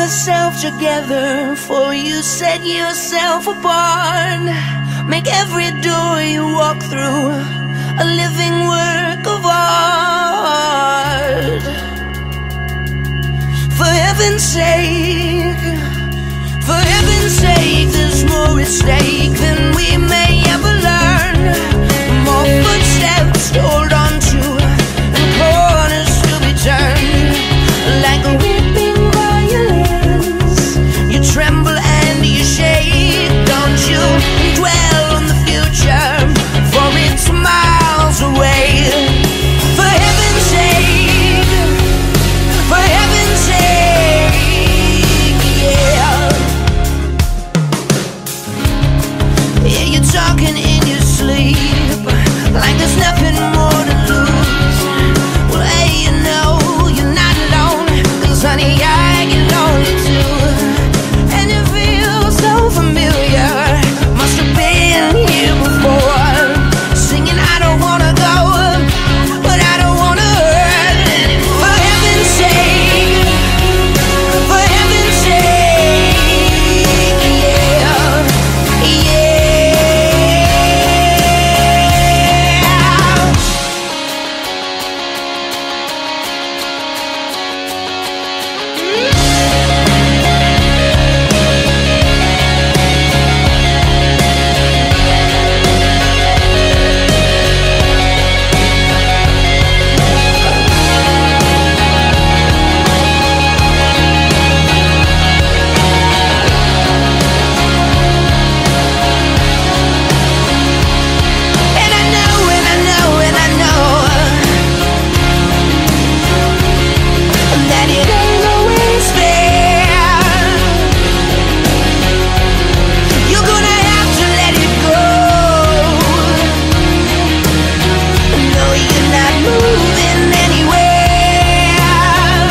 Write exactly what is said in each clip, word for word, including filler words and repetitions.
yourself together, for you set yourself apart. Make every door you walk through a living work of art. For heaven's sake, for heaven's sake, there's more at stake than we may ever learn. More footsteps to hold on to, and corners to be turned. Like a weeping violins, you tremble and you shake. Don't you dwell on the future, for it's miles away. For heaven's sake, for heaven's sake, yeah. Yeah, you're talking in your sleep, like there's nothing more to lose. Well, hey, you know you're not alone, 'cause honey, I get lonely too. And it feels so familiar, must have been here before. Singing I don't wanna go, but I don't wanna hurt anymore. For heaven's sake, for heaven's sake, yeah, yeah. And I know, and I know, and I know that it ain't always fair. You're gonna have to let it go. No, you're not moving anywhere.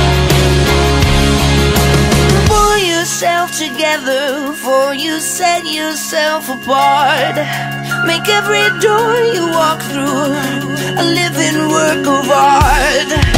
Pull yourself together, for you set yourself apart. Make every door you walk through a living work of art.